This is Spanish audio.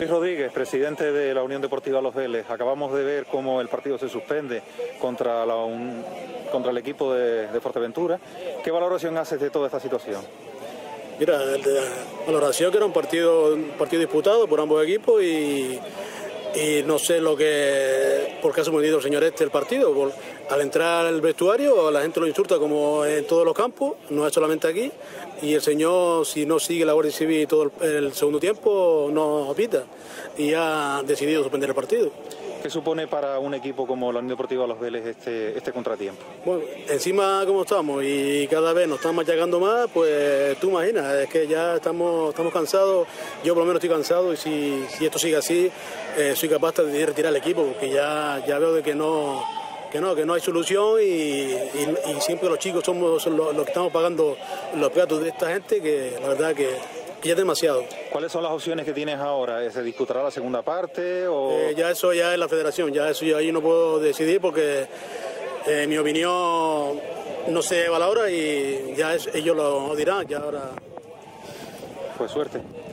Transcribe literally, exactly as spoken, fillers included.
Luis Rodríguez, presidente de la Unión Deportiva Los Vélez, acabamos de ver cómo el partido se suspende contra, la, un, contra el equipo de, de Fuerteventura. ¿Qué valoración haces de toda esta situación? Mira, la valoración que era un partido, un partido disputado por ambos equipos y, y no sé lo que por qué ha suspendido el señor este el partido. Por, al entrar al vestuario la gente lo insulta como en todos los campos, no es solamente aquí, y el señor, si no sigue la Guardia Civil todo el, el segundo tiempo, no pita y ha decidido suspender el partido. ¿Qué supone para un equipo como la Unión Deportiva Los Vélez este, este contratiempo? Bueno, encima como estamos y cada vez nos están machacando más, pues tú imaginas, es que ya estamos, estamos cansados, yo por lo menos estoy cansado y si, si esto sigue así, eh, soy capaz de retirar el equipo porque ya, ya veo de que no, que no, que no hay solución y, y, y siempre los chicos somos los, los que estamos pagando los platos de esta gente, que la verdad que... ya es demasiado. ¿Cuáles son las opciones que tienes ahora? ¿Se disputará la segunda parte? O... Eh, ya eso ya es la federación, ya eso ya ahí no puedo decidir porque eh, mi opinión no se valora y ya es, ellos lo dirán, ya ahora... Pues suerte.